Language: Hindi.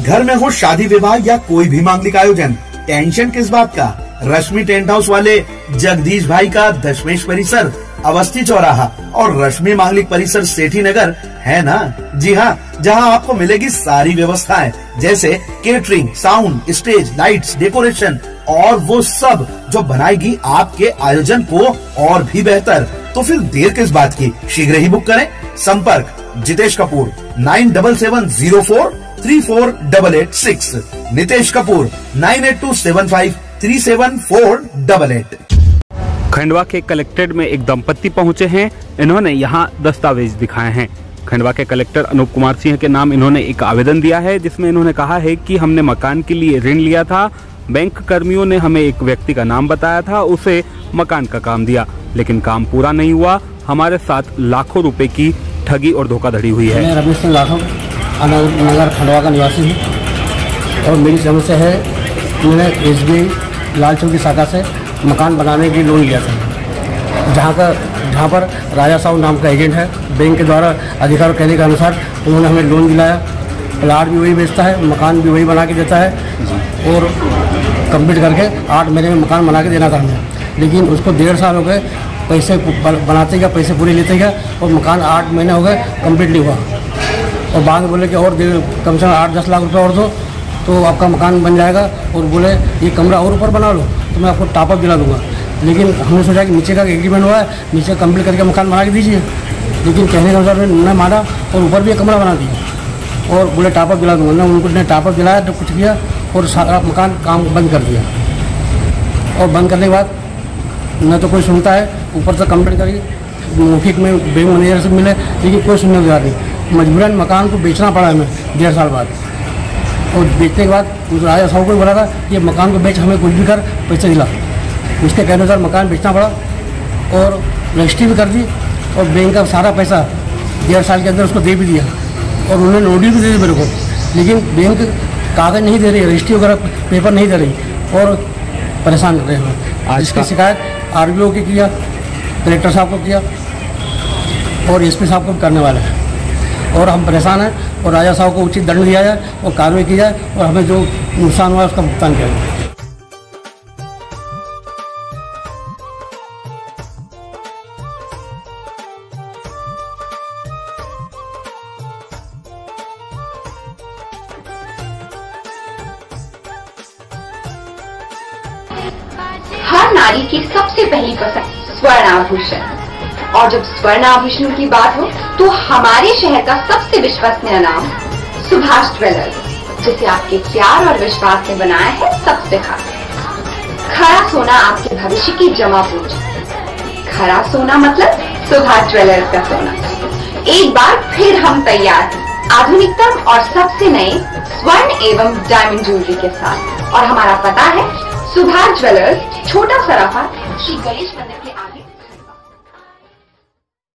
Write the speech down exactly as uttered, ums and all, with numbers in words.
घर में हो शादी विवाह या कोई भी मांगलिक आयोजन, टेंशन किस बात का। रश्मि टेंट हाउस वाले जगदीश भाई का दशमेश परिसर, अवस्थी चौराहा और रश्मि मांगलिक परिसर सेठी नगर है ना। जी हाँ, जहाँ आपको मिलेगी सारी व्यवस्थाएं जैसे catering, sound, stage, lights, decoration और वो सब जो बनाएगी आपके आयोजन को और भी बेहतर। तो फिर देर किस बात की, शीघ्र ही बुक करें। संपर्क Jitesh Kapoor nine double seven zero four three four double eight six, Nitesh Kapoor nine eight two seven five three seven four double eight. Khandwa के कलेक्ट्रेट में एक दंपत्ति पहुंचे हैं। इन्होंने यहाँ दस्तावेज दिखाए हैं। खंडवा के कलेक्टर अनूप कुमार सिंह के नाम इन्होंने एक आवेदन दिया है, जिसमें इन्होंने कहा है कि हमने मकान के लिए ऋण लिया था। बैंक कर्मियों ने हमें एक व्यक्ति का नाम बताया था, उसे मकान का काम दिया, लेकिन काम पूरा नहीं हुआ। हमारे साथ लाखों रुपए की ठगी और धोखाधड़ी हुई है। मैं रमेश सिंह राठौर नगर खंडवा का निवासी हूँ और मेरी समस्या है, मैंने S B I Lal Chowk की शाखा से मकान बनाने के लिए लोन लिया था, जहाँ का जहाँ पर राजा साहू नाम का एजेंट है। बैंक के द्वारा अधिकार कहने के अनुसार उन्होंने हमें लोन दिलाया। प्लाट भी वही बेचता है, मकान भी वही बना के देता है और कंप्लीट करके आठ महीने में मकान बना के देना था हमें। लेकिन उसको डेढ़ साल हो गए, पैसे बनाते गया, पैसे पूरे लेते गया और मकान आठ महीने हो गए कंप्लीट नहीं हुआ। और बाद में बोले कि और कम से कम आठ दस लाख रुपये और दो तो आपका मकान बन जाएगा। और बोले ये कमरा और ऊपर बना लो तो मैं आपको टॉपअप दिला दूंगा। लेकिन हमने सोचा कि नीचे का एग्रीमेंट हुआ है, नीचे कंप्लीट करके मकान बना के दीजिए। लेकिन कहने के अनुसार उन्होंने माना और ऊपर भी एक कमरा बना दिया और बोले टॉपअप दिला दूंगा। ना उनको ने टॉपअप दिलाया तो कुछ किया और सारा मकान काम बंद कर दिया। और बंद करने के बाद न तो कोई सुनता है, ऊपर से कंप्लीट करी मौखिक में बैंक मैनेजर से मिले, लेकिन कोई सुनने को नहीं। मजबूरन मकान को बेचना पड़ा हमें डेढ़ साल बाद। और बेचने के बाद उस राजा साहब को बोला था कि मकान को बेच, हमें कुछ भी कर पैसे दिला। उसके कहने अनुसार मकान बेचना पड़ा और रजिस्ट्री भी कर दी और बैंक का सारा पैसा डेढ़ साल के अंदर उसको दे भी दिया। और उन्होंने नोटिस भी दे दी मेरे को, लेकिन बैंक कागज़ नहीं दे रही, रजिस्ट्री वगैरह पेपर नहीं दे रही और परेशान कर रहे हैं। आज इसकी शिकायत आर बी ओ की किया, कलेक्टर साहब को किया और एस पी साहब को करने वाले हैं। और हम परेशान हैं और राजा साहब को उचित दंड दिया जाए और कार्रवाई की जाए और हमें जो नुकसान हुआ उसका भुगतान किया जाए। हर नारी की सबसे पहली पसंद स्वर्ण आभूषण, और जब स्वर्ण आभूषण की बात हो तो हमारे शहर का सबसे विश्वसनीय नाम सुभाष ज्वेलर्स, जिसे आपके प्यार और विश्वास ने बनाया है सबसे खास। खरा सोना आपके भविष्य की जमा पूंजी। खरा सोना मतलब सुभाष ज्वेलर्स का सोना। एक बार फिर हम तैयार हैं आधुनिकतम और सबसे नए स्वर्ण एवं डायमंड ज्वेलरी के साथ। और हमारा पता है सुभाष ज्वेलर्स, छोटा सराफा, श्री गणेश मंदिर के